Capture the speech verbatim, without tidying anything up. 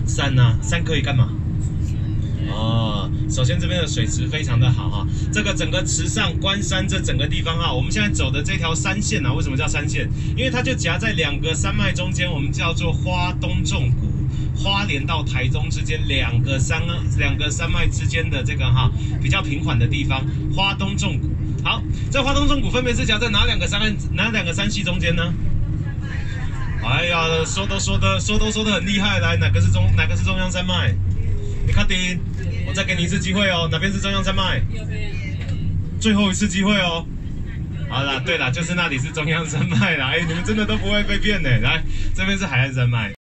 山呢、啊？山可以干嘛？哦，首先这边的水池非常的好哈，这个整个池上关山这整个地方啊，我们现在走的这条山线啊，为什么叫山线？因为它就夹在两个山脉中间，我们叫做花东纵谷，花莲到台中之间两个山两个山脉之间的这个哈比较平缓的地方，花东纵谷。好，这花东纵谷分别是夹在哪两个山岸哪两个山系中间呢？哎呀，说都说的说都说的很厉害，来哪个是中哪个是中央山脉？你看丁，我再给你一次机会哦，哪边是中央山脉？最后一次机会哦。好啦，对啦，就是那里是中央山脉啦。哎，你们真的都不会被骗呢。来，这边是海岸山脉。